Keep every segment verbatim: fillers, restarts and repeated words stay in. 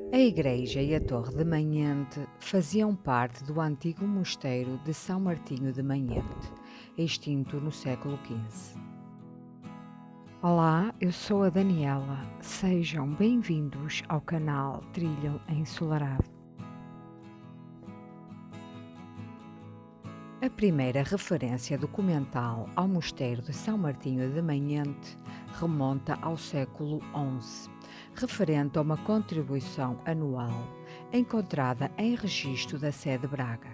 A igreja e a torre de Manhente faziam parte do antigo mosteiro de São Martinho de Manhente, extinto no século quinze. Olá, eu sou a Daniela. Sejam bem-vindos ao canal Trilho Ensolarado. A primeira referência documental ao mosteiro de São Martinho de Manhente remonta ao século onze, referente a uma contribuição anual encontrada em registro da sé de Braga.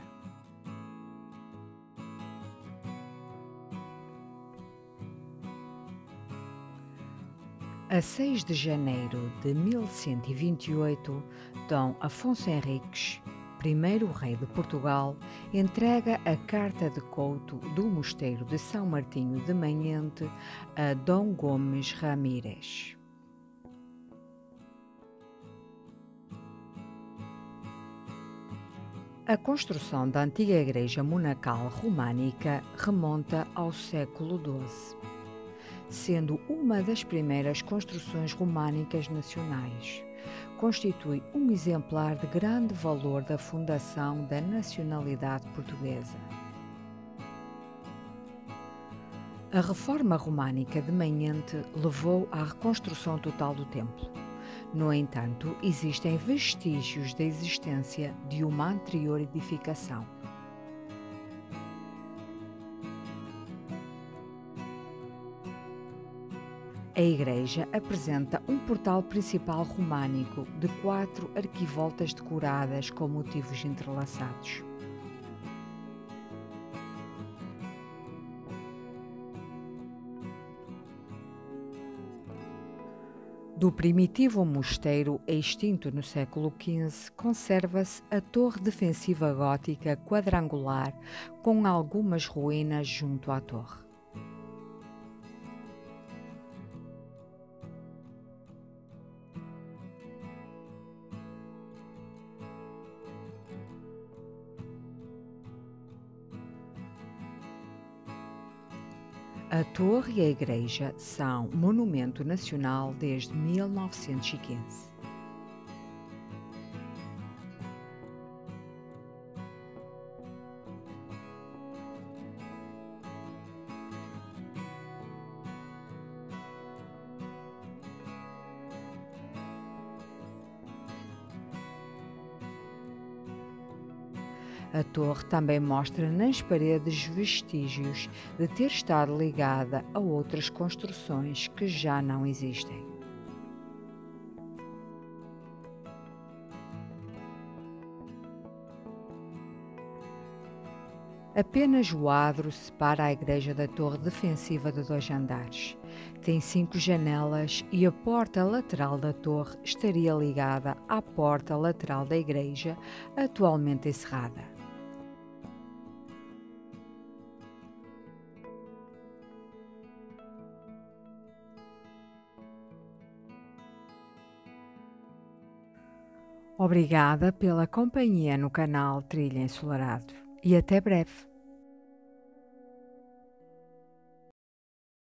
A seis de janeiro de mil cento e vinte e oito, Dom Afonso Henriques, primeiro rei de Portugal, entrega a Carta de Couto do Mosteiro de São Martinho de Manhente a Dom Gomes Ramírez. A construção da antiga igreja monacal românica remonta ao século doze, sendo uma das primeiras construções românicas nacionais. Constitui um exemplar de grande valor da fundação da nacionalidade portuguesa. A reforma românica de Manhente levou à reconstrução total do templo. No entanto, existem vestígios da existência de uma anterior edificação. A igreja apresenta um portal principal românico de quatro arquivoltas decoradas com motivos entrelaçados. Do primitivo mosteiro extinto no século quinze, conserva-se a torre defensiva gótica quadrangular com algumas ruínas junto à torre. A torre e a igreja são monumento nacional desde mil novecentos e quinze. A torre também mostra nas paredes vestígios de ter estado ligada a outras construções que já não existem. Apenas o adro separa a igreja da torre defensiva de dois andares. Tem cinco janelas e a porta lateral da torre estaria ligada à porta lateral da igreja, atualmente encerrada. Obrigada pela companhia no canal Trilho Ensolarado e até breve.